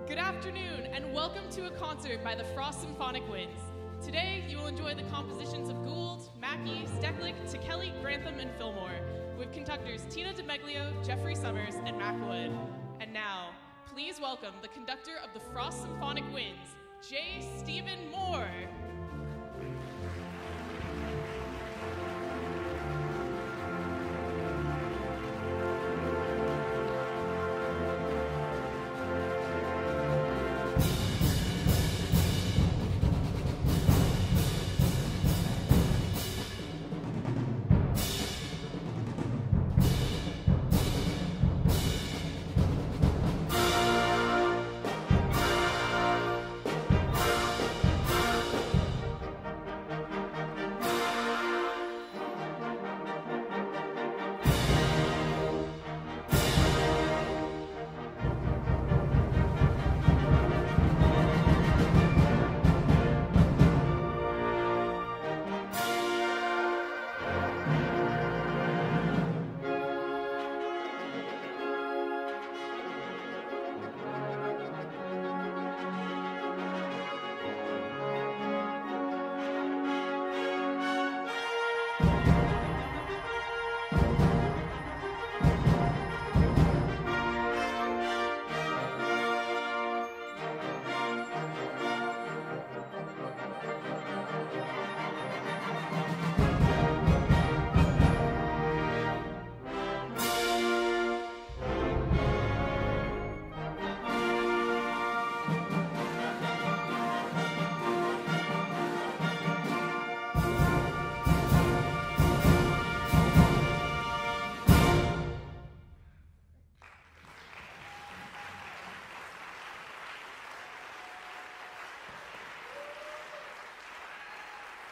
Good afternoon, and welcome to a concert by the Frost Symphonic Winds. Today, you will enjoy the compositions of Gould, Mackey, Stecklich, Ticheli, Grantham, and Fillmore, with conductors Tina DiMeglio, Jeffrey Summers, and Mack Wood. And now, please welcome the conductor of the Frost Symphonic Winds, J. Stephen Moore.